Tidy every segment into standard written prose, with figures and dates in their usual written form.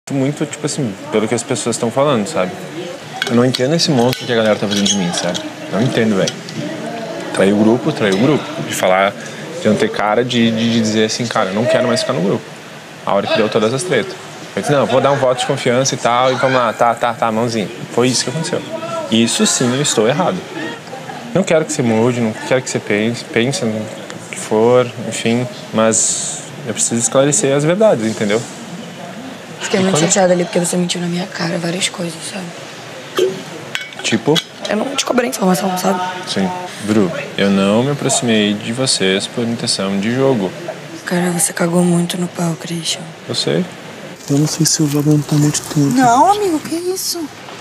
Muito, tipo assim, pelo que as pessoas estão falando, sabe? Eu não entendo esse monstro que a galera tá fazendo de mim, sabe? Não entendo, velho. Traiu o grupo. De falar, de não ter cara de dizer assim, cara, eu não quero mais ficar no grupo. A hora que deu todas as tretas. Eu disse, não, vou dar um voto de confiança e tal, e vamos lá, tá, mãozinha. Foi isso que aconteceu. Isso sim, eu estou errado. Não quero que você mude, não quero que você pense no que for, enfim, mas eu preciso esclarecer as verdades, entendeu? Fiquei muito chateada ali porque você mentiu na minha cara várias coisas, sabe? Tipo? Eu não te cobrei informação, sabe? Sim. Bru, eu não me aproximei de vocês por intenção de jogo. Cara, você cagou muito no pau, Christian. Eu sei. Eu não sei se eu vou aguentar muito tempo. Não, amigo, que isso?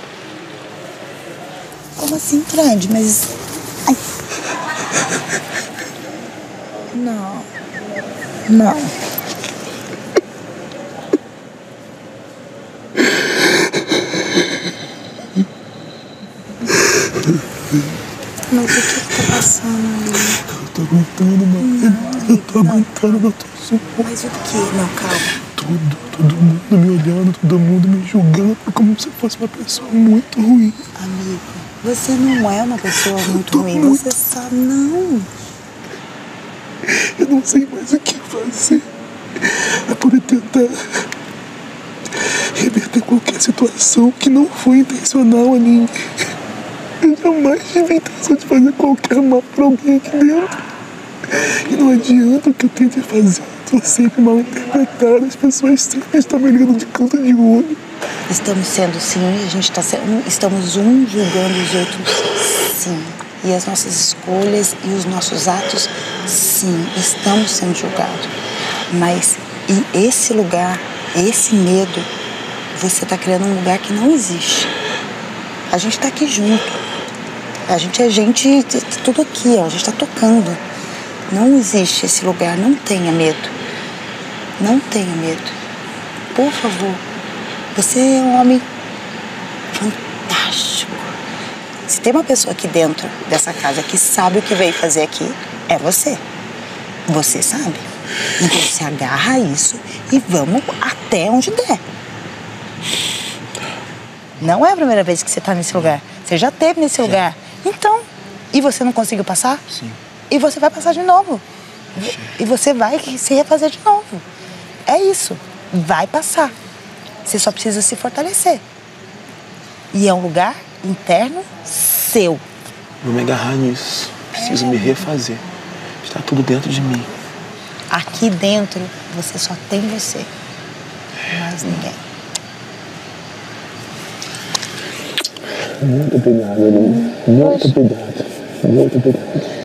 Como assim, Fred? Mas... Ai. Não. Mas o que tá passando aí? Eu tô aguentando, mano. Eu tô aguentando, eu tô suando. Mas o que? Não, calma. Todo mundo me olhando, todo mundo me julgando como se eu fosse uma pessoa muito ruim. Amigo, você não é uma pessoa muito ruim. Você sabe, não. Eu não sei mais o que fazer pra poder tentar reverter qualquer situação que não foi intencional a ninguém. Eu jamais tive a intenção de fazer qualquer mal pra alguém aqui dentro. E não adianta o que eu tente fazer. Tô sempre mal interpretado. As pessoas sempre estão me olhando de canto de olho. Estamos sendo sim, a gente está sendo. Estamos um julgando os outros, sim. E as nossas escolhas e os nossos atos, sim, estamos sendo julgados. Mas e esse lugar, esse medo, você está criando um lugar que não existe. A gente está aqui junto. A gente é gente, tudo aqui, ó, a gente está tocando. Não existe esse lugar, não tenha medo. Não tenha medo. Por favor. Você é um homem fantástico. Se tem uma pessoa aqui dentro dessa casa que sabe o que veio fazer aqui, é você. Você sabe. Então se agarra a isso e vamos até onde der. Não é a primeira vez que você está nesse lugar. Você já esteve nesse lugar. Então, e você não conseguiu passar? Sim. E você vai passar de novo. E você vai se refazer de novo. É isso. Vai passar. Você só precisa se fortalecer. E é um lugar interno seu. Vou me agarrar nisso. Preciso me refazer. Está tudo dentro de mim. Aqui dentro, você só tem você. Mais ninguém. Muito obrigado, Aline. Muito obrigado.